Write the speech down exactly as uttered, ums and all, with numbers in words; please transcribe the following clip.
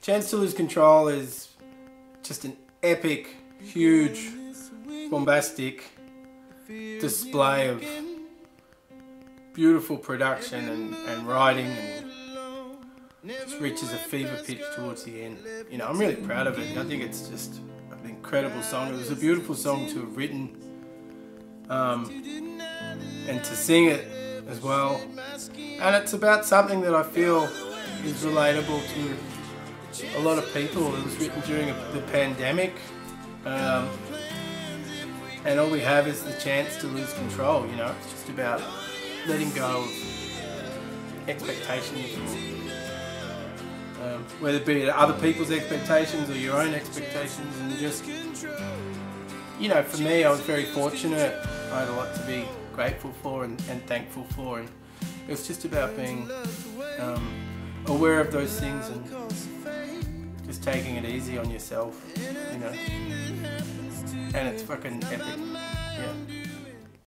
Chance to Lose Control is just an epic, huge, bombastic display of beautiful production and, and writing, and just reaches a fever pitch towards the end. You know, I'm really proud of it. I think it's just an incredible song. It was a beautiful song to have written, um, and to sing it as well. And it's about something that I feel is relatable to a lot of people. It was written during a, the pandemic, um, and all we have is the chance to lose control. You know, it's just about letting go of expectations, um, whether it be other people's expectations or your own expectations, and just, you know, for me, I was very fortunate. I had a lot to be grateful for and, and thankful for, and it was just about being um, aware of those things and just taking it easy on yourself, you know, and it's fucking epic, yeah.